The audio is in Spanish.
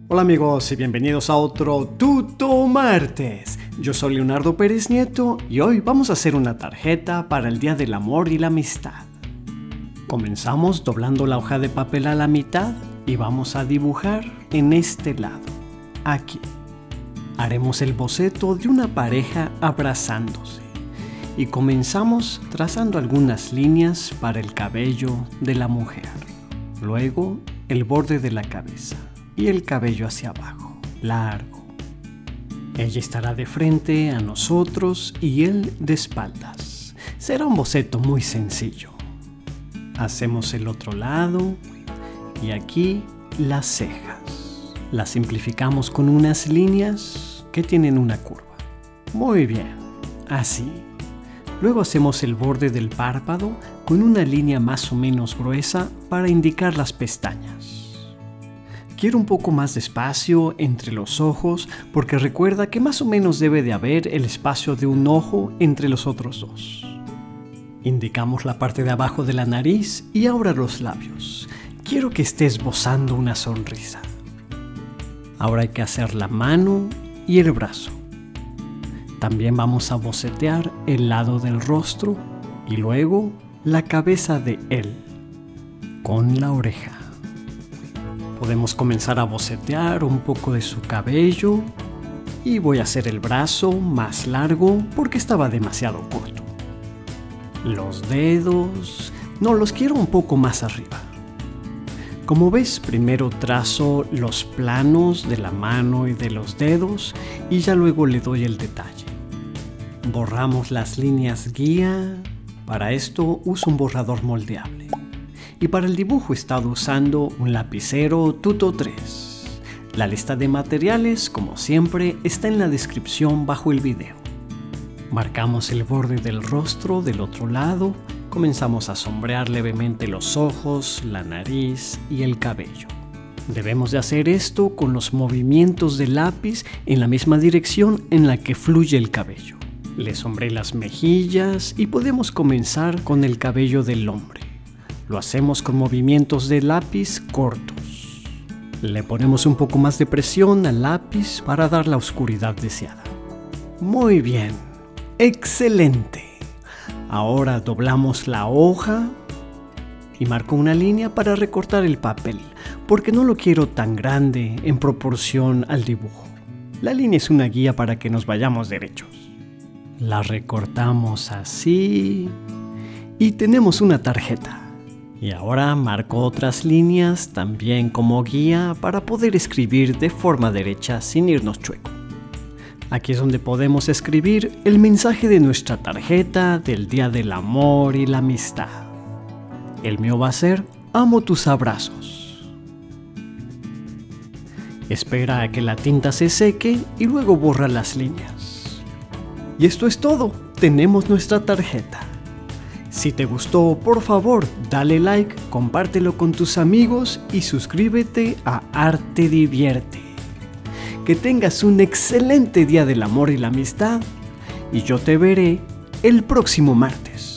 Hola amigos y bienvenidos a otro Tuto Martes. Yo soy Leonardo Pérez Nieto y hoy vamos a hacer una tarjeta para el Día del Amor y la Amistad. Comenzamos doblando la hoja de papel a la mitad y vamos a dibujar en este lado, aquí. Haremos el boceto de una pareja abrazándose y comenzamos trazando algunas líneas para el cabello de la mujer. Luego el borde de la cabeza y el cabello hacia abajo, largo. Ella estará de frente a nosotros y él de espaldas. Será un boceto muy sencillo. Hacemos el otro lado y aquí las cejas. Las simplificamos con unas líneas que tienen una curva. Muy bien, así. Luego hacemos el borde del párpado con una línea más o menos gruesa para indicar las pestañas. Quiero un poco más de espacio entre los ojos porque recuerda que más o menos debe de haber el espacio de un ojo entre los otros dos. Indicamos la parte de abajo de la nariz y ahora los labios. Quiero que esté esbozando una sonrisa. Ahora hay que hacer la mano y el brazo. También vamos a bocetear el lado del rostro y luego la cabeza de él con la oreja. Podemos comenzar a bocetear un poco de su cabello y voy a hacer el brazo más largo porque estaba demasiado corto. Los dedos, no, los quiero un poco más arriba. Como ves, primero trazo los planos de la mano y de los dedos y ya luego le doy el detalle. Borramos las líneas guía. Para esto uso un borrador moldeable. Y para el dibujo he estado usando un lapicero Tuto 3. La lista de materiales, como siempre, está en la descripción bajo el video. Marcamos el borde del rostro del otro lado. Comenzamos a sombrear levemente los ojos, la nariz y el cabello. Debemos de hacer esto con los movimientos del lápiz en la misma dirección en la que fluye el cabello. Le sombreé las mejillas y podemos comenzar con el cabello del hombre. Lo hacemos con movimientos de lápiz cortos. Le ponemos un poco más de presión al lápiz para dar la oscuridad deseada. Muy bien, excelente. Ahora doblamos la hoja y marco una línea para recortar el papel, porque no lo quiero tan grande en proporción al dibujo. La línea es una guía para que nos vayamos derechos. La recortamos así y tenemos una tarjeta. Y ahora marco otras líneas también como guía para poder escribir de forma derecha sin irnos chueco. Aquí es donde podemos escribir el mensaje de nuestra tarjeta del Día del Amor y la Amistad. El mío va a ser: amo tus abrazos. Espera a que la tinta se seque y luego borra las líneas. Y esto es todo, tenemos nuestra tarjeta. Si te gustó, por favor, dale like, compártelo con tus amigos y suscríbete a Arte Divierte. Que tengas un excelente Día del Amor y la Amistad y yo te veré el próximo martes.